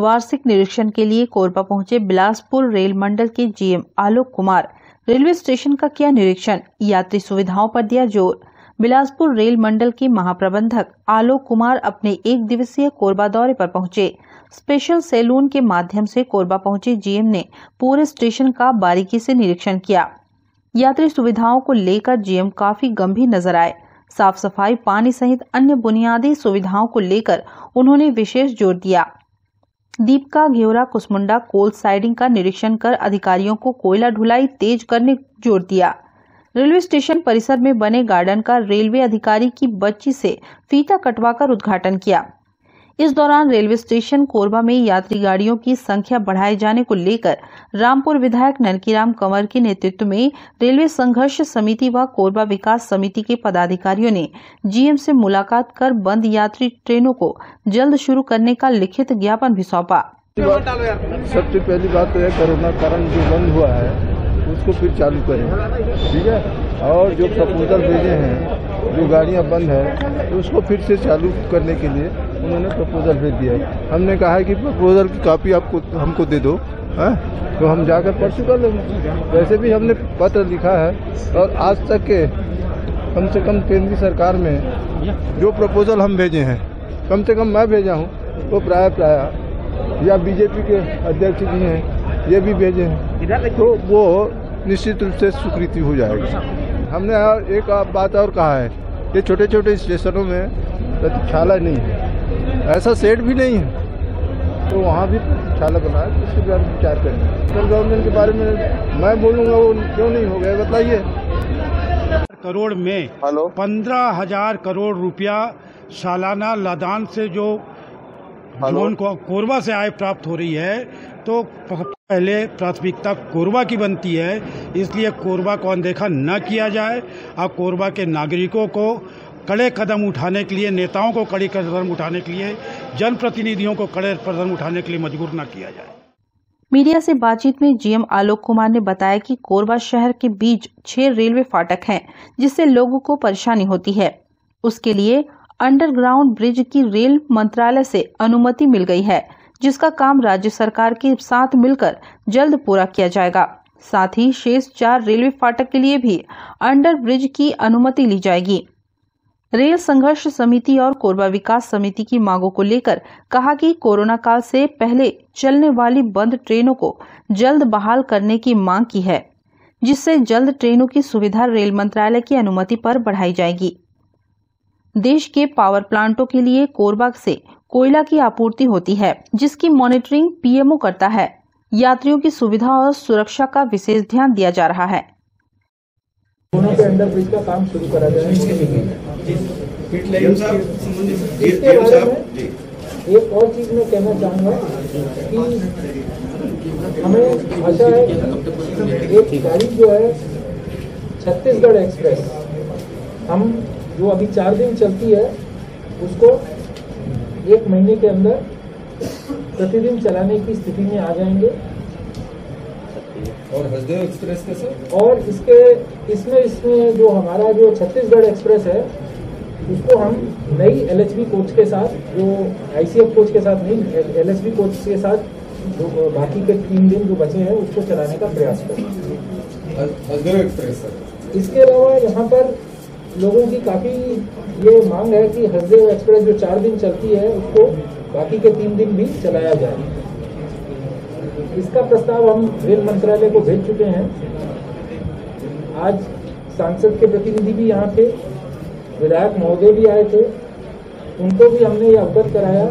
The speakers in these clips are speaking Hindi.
वार्षिक निरीक्षण के लिए कोरबा पहुंचे बिलासपुर रेल मंडल के GM Alok Kumar. Railway station का किया निरीक्षण, यात्री सुविधाओं पर दिया जोर। बिलासपुर रेल मंडल के महाप्रबंधक आलोक कुमार अपने 1 दिवसीय कोरबा दौरे पर पहुंचे। स्पेशल सैलून के माध्यम से कोरबा पहुंचे जीएम ने पूरे स्टेशन का बारीकी से निरीक्षण किया। यात्री सुविधाओं को लेकर जीएम काफी गंभीर नजर आए। साफ सफाई, पानी सहित अन्य बुनियादी सुविधाओं को लेकर उन्होंने विशेष जोर दिया। दीपका घेवरा कुसमुंडा कोल साइडिंग का निरीक्षण कर अधिकारियों को कोयला ढुलाई तेज करने जोर दिया। रेलवे स्टेशन परिसर में बने गार्डन का रेलवे अधिकारी की बच्ची से फीता कटवाकर उद्घाटन किया। इस दौरान रेलवे स्टेशन कोरबा में यात्री गाड़ियों की संख्या बढ़ाए जाने को लेकर रामपुर विधायक ननकीराम कंवर के नेतृत्व में रेलवे संघर्ष समिति व कोरबा विकास समिति के पदाधिकारियों ने जीएम से मुलाकात कर बंद यात्री ट्रेनों को जल्द शुरू करने का लिखित ज्ञापन भी सौंपा। सबसे पहली बात तो है, कोरोना कारण जो बंद हुआ है उसको फिर चालू करें, ठीक है। और जो प्रपोजल भेजे हैं, जो गाड़ियां बंद है तो उसको फिर से चालू करने के लिए उन्होंने प्रपोजल भेज दिया है। हमने कहा है कि प्रपोजल की कॉपी आपको हमको दे दो, तो हम जाकर परसों कर लेंगे। वैसे भी हमने पत्र लिखा है और आज तक के कम से कम केंद्रीय सरकार में जो प्रपोजल हम भेजे हैं, कम से कम मैं भेजा हूँ, वो प्राय या बीजेपी के अध्यक्ष जी हैं ये भी भेजे हैं, तो वो निश्चित रूप से स्वीकृति हो जाएगी। हमने एक बात और कहा है, ये छोटे छोटे स्टेशनों में प्रतीक्षालय नहीं है, ऐसा सेट भी नहीं है, तो वहाँ भी प्रतीक्षालय बनाए, इसके बारे में विचार करें। सेंट्रल गवर्नमेंट के बारे में मैं बोलूँगा, वो क्यों नहीं हो गया बताइए। करोड़ में 15,000 करोड़ रुपया सालाना लदान से जो उनको कोरबा से आय प्राप्त हो रही है, तो पहले प्राथमिकता कोरबा की बनती है। इसलिए कोरबा को अनदेखा न किया जाए और कोरबा के नागरिकों को कड़े कदम उठाने के लिए, नेताओं को कड़े कदम उठाने के लिए, जनप्रतिनिधियों को कड़े कदम उठाने के लिए मजबूर न किया जाए। मीडिया से बातचीत में जीएम आलोक कुमार ने बताया कि कोरबा शहर के बीच 6 रेलवे फाटक हैं, जिससे लोगों को परेशानी होती है। उसके लिए अंडरग्राउंड ब्रिज की रेल मंत्रालय से अनुमति मिल गई है, जिसका काम राज्य सरकार के साथ मिलकर जल्द पूरा किया जाएगा। साथ ही शेष 4 रेलवे फाटक के लिए भी अंडर ब्रिज की अनुमति ली जाएगी। रेल संघर्ष समिति और कोरबा विकास समिति की मांगों को लेकर कहा कि कोरोना काल से पहले चलने वाली बंद ट्रेनों को जल्द बहाल करने की मांग की है, जिससे जल्द ट्रेनों की सुविधा रेल मंत्रालय की अनुमति पर बढ़ाई जाएगी। देश के पावर प्लांटों के लिए कोरबा से कोयला की आपूर्ति होती है, जिसकी मॉनिटरिंग पीएमओ करता है। यात्रियों की सुविधा और सुरक्षा का विशेष ध्यान दिया जा रहा है। दोनों के अंडर ब्रिज का काम शुरू करा जाए। इसके बारे में एक और चीज मैं कहना चाहूँगा कि हमें आशा है एक गाड़ी जो है छत्तीसगढ़ एक्सप्रेस, हम जो अभी 4 दिन चलती है उसको 1 महीने के अंदर प्रतिदिन चलाने की स्थिति में आ जाएंगे। और हसदेव एक्सप्रेस कैसे? और इसमें जो हमारा जो छत्तीसगढ़ एक्सप्रेस है उसको हम नई एलएचबी कोच के साथ, जो आईसीएफ कोच के साथ नहीं, एलएचबी कोच के साथ जो बाकी के 3 दिन जो बचे हैं उसको चलाने का प्रयास करेंगे। हसदेव एक्सप्रेस इसके अलावा यहाँ पर लोगों की काफी ये मांग है कि हसदेव एक्सप्रेस जो 4 दिन चलती है उसको बाकी के 3 दिन भी चलाया जाए। इसका प्रस्ताव हम रेल मंत्रालय को भेज चुके हैं। आज सांसद के प्रतिनिधि भी यहाँ थे, विधायक महोदय भी आए थे, उनको भी हमने ये अवगत कराया।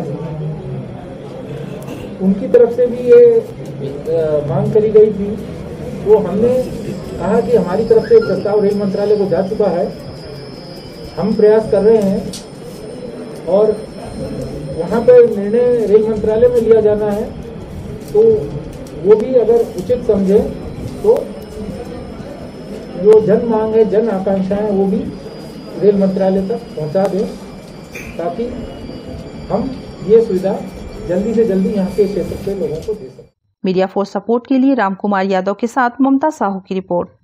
उनकी तरफ से भी ये मांग करी गई थी, तो हमने कहा कि हमारी तरफ से प्रस्ताव रेल मंत्रालय को जा चुका है, हम प्रयास कर रहे हैं और वहाँ पर निर्णय रेल मंत्रालय में लिया जाना है, तो वो भी अगर उचित समझे तो जो जन मांग है, जन आकांक्षा है, वो भी रेल मंत्रालय तक पहुँचा दें, ताकि हम ये सुविधा जल्दी से जल्दी यहाँ के क्षेत्र के लोगों को दे सकें। मीडिया फोर्स सपोर्ट के लिए रामकुमार यादव के साथ ममता साहू की रिपोर्ट।